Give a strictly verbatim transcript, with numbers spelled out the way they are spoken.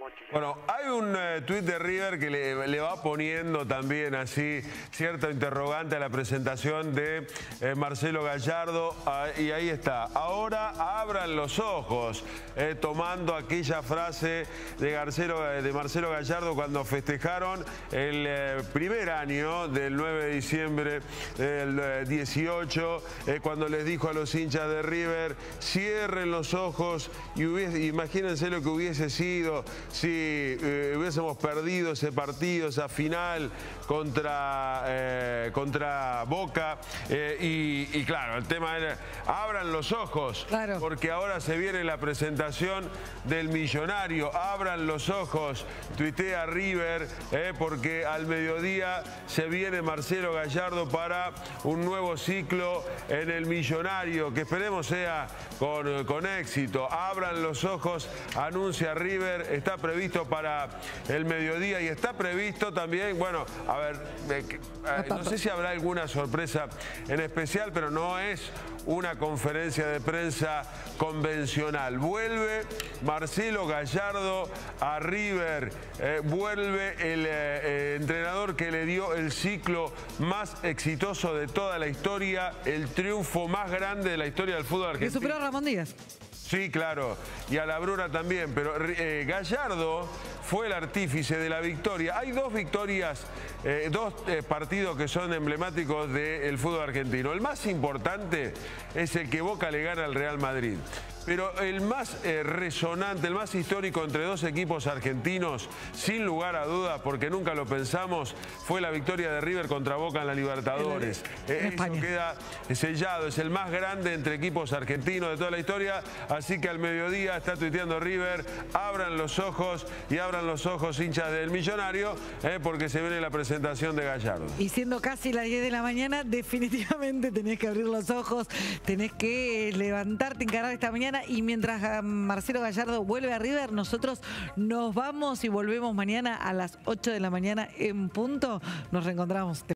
noches. Bueno, hay un eh, tuit de River que le, le va poniendo también así cierto interrogante a la presentación de eh, Marcelo Gallardo, ah, y ahí está. Ahora abran los ojos, eh, tomando aquella frase de, Garcero, de Marcelo Gallardo cuando festejaron el eh, primer año del nueve de diciembre del eh, dieciocho, eh, cuando les dijo a los hinchas de River, cierren los ojos y hubiese, imagínense lo que hubiese sido si eh, hubiésemos perdido ese partido, esa final contra, eh, contra Boca. Eh, y, y claro, el tema era, abran los ojos, claro, porque ahora se viene la presentación del millonario. Abran los ojos, tuitea River, eh, porque al mediodía se viene Marcelo Gallardo para un nuevo ciclo en el millonario, que esperemos sea con, con éxito. Abran los ojos, anuncia River, está previsto para el mediodía y está previsto también, bueno, a ver, eh, eh, no sé si habrá alguna sorpresa en especial, pero no es una conferencia de prensa convencional. Vuelve Marcelo Gallardo a River, eh, vuelve el eh, eh, entrenador que le dio el ciclo más exitoso de toda la historia, el triunfo más grande de la historia del fútbol argentino. Que superó a Ramón Díaz. Sí, claro, y a la Bruna también, pero eh, Gallardo fue el artífice de la victoria. Hay dos victorias, eh, dos eh, partidos que son emblemáticos del fútbol argentino. El más importante es el que Boca le gana al Real Madrid. Pero el más eh, resonante, el más histórico entre dos equipos argentinos, sin lugar a dudas, porque nunca lo pensamos, fue la victoria de River contra Boca en la Libertadores. Eh, eso queda sellado, es el más grande entre equipos argentinos de toda la historia. Así que al mediodía está tuiteando River, abran los ojos y abran los ojos hinchas del millonario, eh, porque se viene la presentación de Gallardo. Y siendo casi las diez de la mañana, definitivamente tenés que abrir los ojos, tenés que levantarte, encarar esta mañana. Y mientras Marcelo Gallardo vuelve a River, nosotros nos vamos y volvemos mañana a las ocho de la mañana en punto. Nos reencontramos.